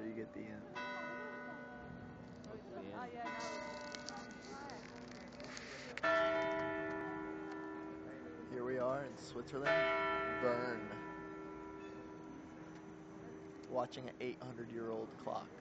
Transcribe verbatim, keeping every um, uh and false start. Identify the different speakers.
Speaker 1: you get the end. Here we are in Switzerland, Bern, watching an eight hundred year old clock.